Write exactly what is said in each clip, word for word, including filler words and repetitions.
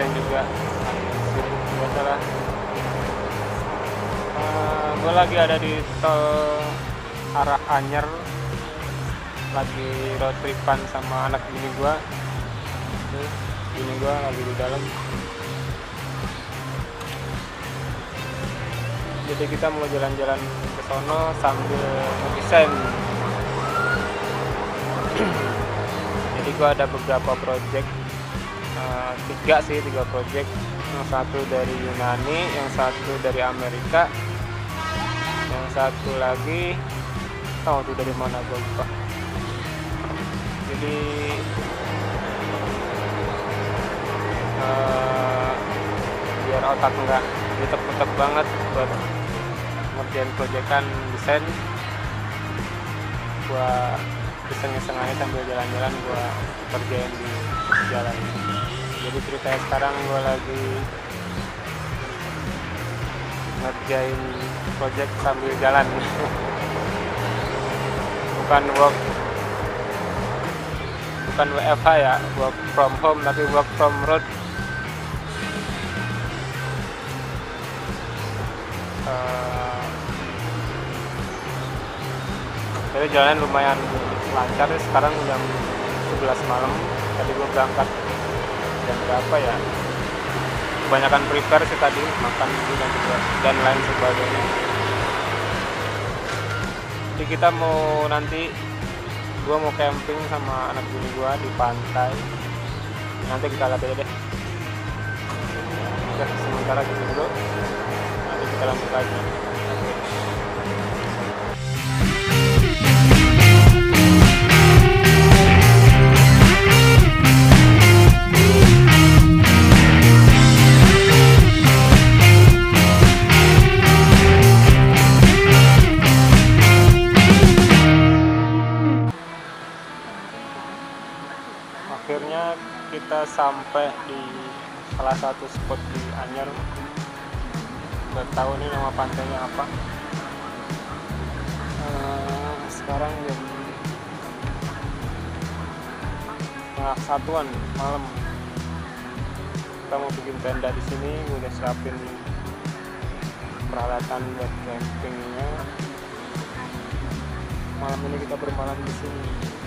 desain juga, sibuk biasalah. Uh, gue lagi ada di tol arah Anyer, lagi road tripan sama anak bini gue. Bini gue lagi di dalam. Jadi kita mau jalan-jalan ke sono sambil ngedesain. Jadi gue ada beberapa project, uh, tiga sih, tiga project. Yang satu dari Yunani, yang satu dari Amerika, yang satu lagi tahu tuh dari mana gue lupa. Jadi uh, biar otak enggak ditek-tek banget buat ngerjain proyekan desain, gua iseng-iseng aja sambil jalan-jalan gua kerjain di jalan. Jadi ceritanya sekarang gua lagi ngerjain project sambil jalan. Bukan work bukan W F H ya, work from home, tapi work from road. Uh, jadi jalan lumayan lancar. Sekarang jam sebelas malam. Tadi gue berangkat jam berapa ya, kebanyakan prepare sih tadi, makan dulu dan juga dan lain sebagainya. Jadi kita mau nanti gue mau camping sama anak bini gue di pantai. Nanti kita lihat aja deh. Oke, sementara gitu dulu, nanti kita lanjut lagi. Akhirnya kita sampai di salah satu spot di Anyer. Nggak tahu nih nama pantainya apa. Uh, sekarang jam setengah satuan malam. Kita mau bikin tenda di sini. Gue udah siapin peralatan buat campingnya. Malam ini kita bermalam di sini.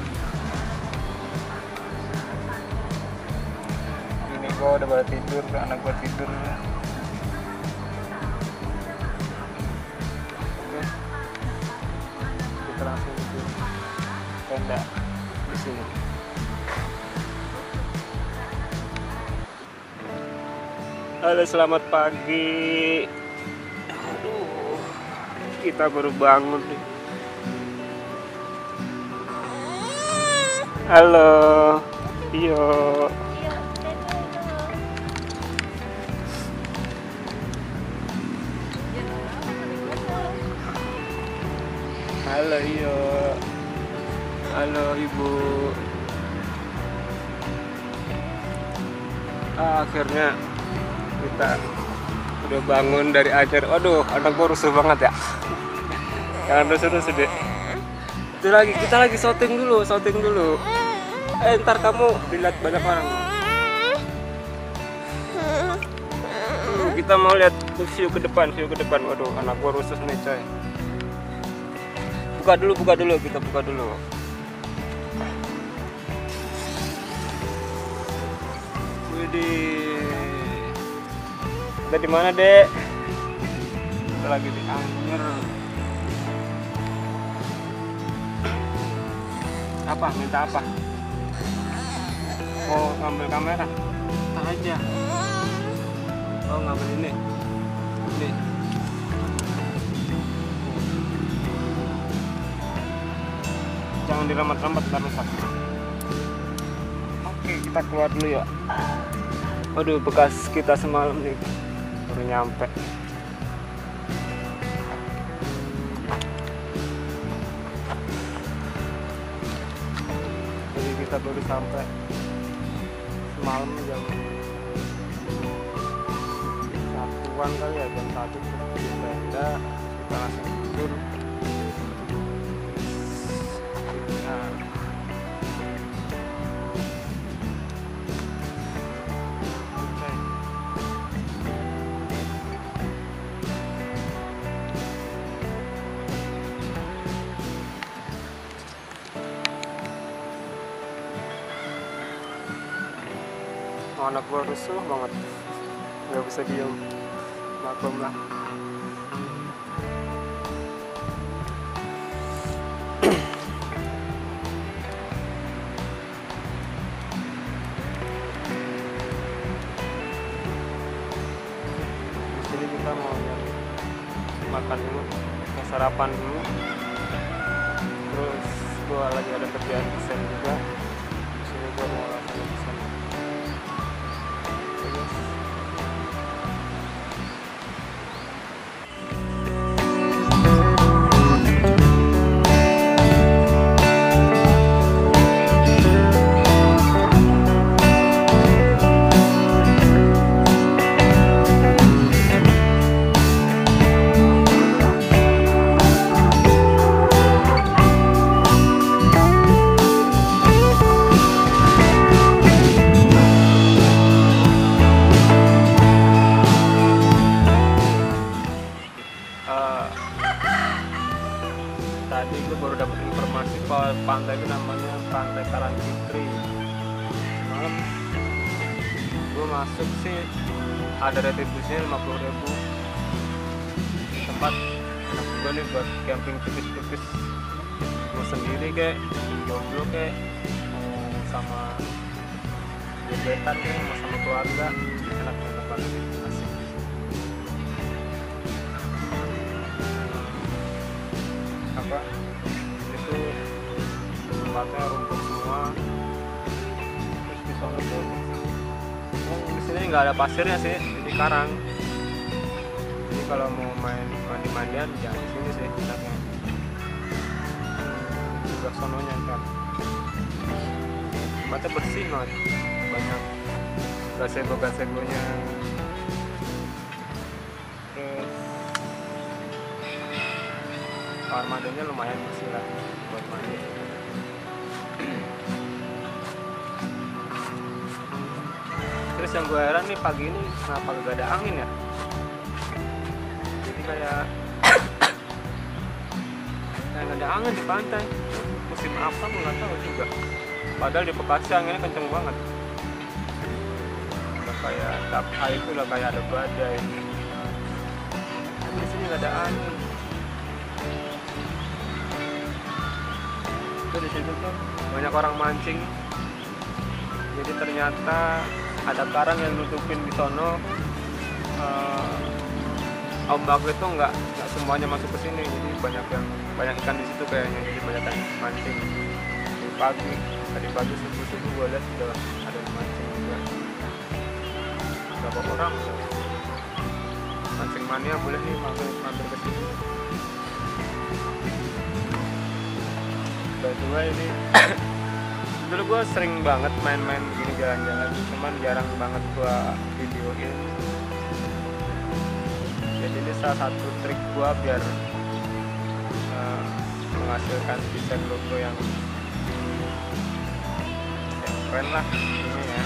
Ini gue udah pada tidur, anak gue tidur. Oke, kita langsung bikin tenda di sini. Halo, selamat pagi. Aduh, kita baru bangun nih. Halo, iyo. Halo iyo. Halo ibu. Ah, akhirnya kita udah bangun dari Anyer. Waduh, anak gua rusuh banget ya. Jangan rusuh-rusuh deh. Itu lagi, kita lagi syuting dulu, syuting dulu. Eh, ntar kamu dilihat banyak orang. Uh, kita mau lihat view ke depan, view ke depan. Waduh, anak gua rusuh nih coy. Buka dulu, buka dulu, kita buka dulu. Widih. Kita di mana, Dek? Kita lagi di Anyer. Apa? Minta apa? Mau ngambil kamera? Ntar aja. Oh, ngambil ini. Ini. Jangan diremet-remet, ntar rusak. Oke, kita keluar dulu ya. Waduh, bekas kita semalam nih baru nyampe. Jadi kita baru sampai semalam jam satuan kali ya, jam satu di tenda. Kita langsung tidur. Nah, anak gue rusuh banget, nggak bisa diem, maklum lah. Di sini kita mau nyari makan dulu, mau sarapan dulu. Terus gue lagi ada kerjaan desain juga. Di sini gue mau lakukan desain. Terus tadi gue baru dapat informasi kalau pantai itu namanya Pantai Karangfitri. Malam gue masuk sih ada retribusinya lima puluh ribu. Tempat enak juga nih buat camping tipis-tipis, mau sendiri kayak jomblo kayak mau sama gebetan kayak mau sama keluarga, enak enak banget, asik. Apa itu tempatnya rumput semua, terus di sana tuh oh, di sini nggak ada pasirnya sih, jadi karang. Jadi kalau mau main mandi-mandian jangan di sini sih enaknya. Juga sononya kan tempatnya bersih banget, banyak gazebo-gazebonya. Terus kamar mandinya lumayan bersih lah buat mandi. Terus yang gue heran nih pagi ini kenapa gak ada angin ya? Jadi kayak kayak gak ada angin di pantai. Musim apa gue nggak tahu juga. Padahal di Bekasi anginnya kenceng banget. Udah kayak dapur itu udah kayak ada badai. Tapi di sini gak ada angin. Di situ tuh banyak orang mancing, jadi ternyata ada karang yang nutupin di sono. Uh, ombak itu nggak nggak semuanya masuk ke sini, jadi banyak yang banyak ikan di situ kayaknya, jadi banyak yang mancing. Di pagi tadi pagi subuh subuh gue lihat sudah ada yang mancing juga. Berapa orang mancing mania boleh nih mampir mampir ke sini. Kedua ini dulu gue sering banget main-main gini jalan-jalan, cuman jarang banget gue videoin. Jadi ini salah satu trik gue biar uh, menghasilkan desain logo yang, yang keren lah ini ya.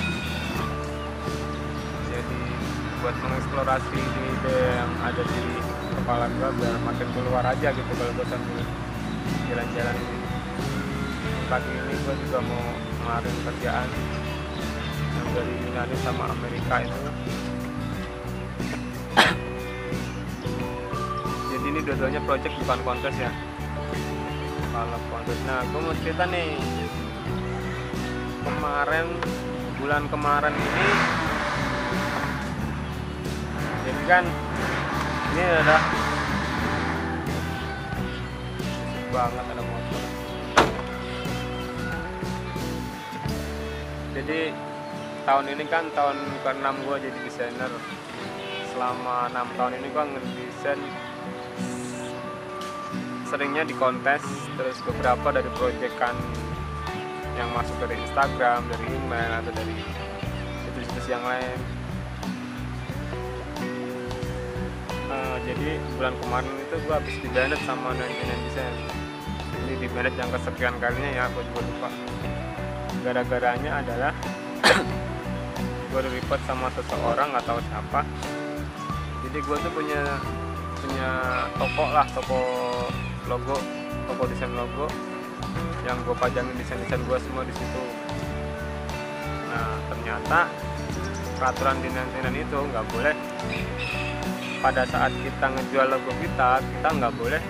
Jadi buat mengeksplorasi ide yang ada di kepala gue biar makin keluar aja gitu kalau gue sambil jalan-jalan ini. Pagi ini gue juga mau ngelarin kerjaan yang dari Yunani sama Amerika itu. Jadi ini dua-duanya project bukan kontes ya. Kalau kontes, nah gue mau cerita nih. Kemarin bulan kemarin ini, jadi kan ini ada banget ada motor. Jadi tahun ini kan tahun keenam gue jadi desainer. Selama enam tahun ini gue ngedesain seringnya di kontes, terus beberapa dari proyekan yang masuk dari Instagram, dari email atau dari situs-situs yang lain. Uh, jadi bulan kemarin itu gue habis di Bennett sama Nine Design. Ini di Bennett yang kesekian kalinya ya, aku juga lupa. Gara-garanya adalah gue report sama seseorang nggak tahu siapa. Jadi gue tuh punya punya toko lah, toko logo, toko desain logo yang gue pajangin desain-desain gue semua di situ. Nah ternyata peraturan di nantinan itu nggak boleh pada saat kita ngejual logo kita, kita nggak boleh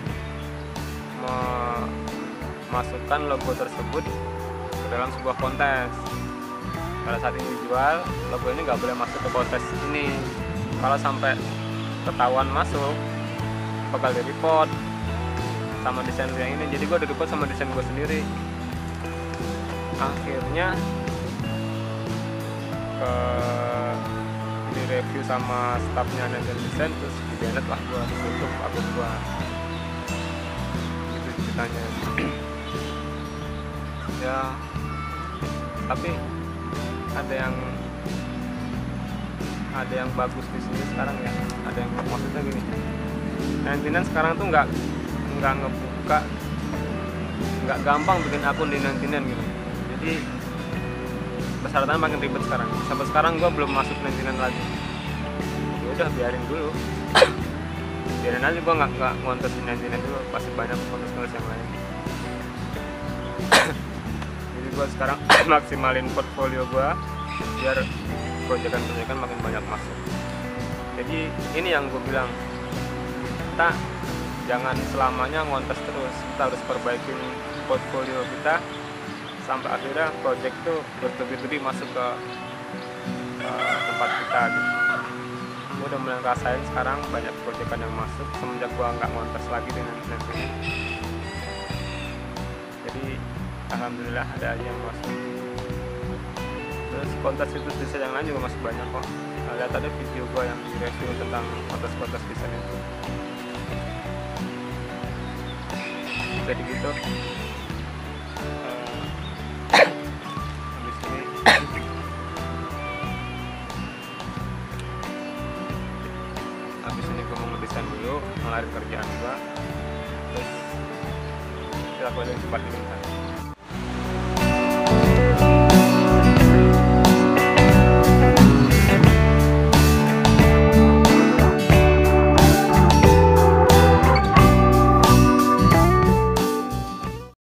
memasukkan logo tersebut ke dalam sebuah kontes. Pada saat ini dijual, logo ini nggak boleh masuk ke kontes ini. Kalau sampai ketahuan masuk, bakal di report sama desain yang ini. Jadi gue di report sama desain gue sendiri. Akhirnya ke di review sama staffnya dan desain, terus di banned lah gue, ditutup akun gue. Gitu ceritanya. Ya, tapi ada yang ada yang bagus di sini sekarang ya. Ada yang maksudnya gini, nantinan sekarang tuh nggak nggak ngebuka, nggak gampang bikin akun di nantinan gitu. Jadi persyaratan makin ribet sekarang. Sampai sekarang gue belum masuk nantinan lagi. Ya udah biarin dulu. Biarin aja, gue nggak nggak ngontes di nantinan dulu. Pasti banyak kontes-kontes yang lain. Jadi gue sekarang maksimalin portfolio gue biar proyekan-proyekan makin banyak masuk. Jadi ini yang gue bilang, kita jangan selamanya ngontes terus. Kita harus perbaikin portfolio kita sampai akhirnya project itu bertubi-tubi masuk ke uh, tempat kita gitu. Gue udah mulai rasain sekarang banyak proyekan yang masuk semenjak gue nggak ngontes lagi dengan nantinya. Jadi alhamdulillah ada aja yang masuk. Terus kontes itu desain yang lain juga masih banyak kok. Nah, lihat ada video gue yang di review tentang kontes-kontes desain itu. Jadi gitu. Habis ini gue mau ngedesain dulu, ngelarin kerjaan gue, terus kita boleh cepat ini.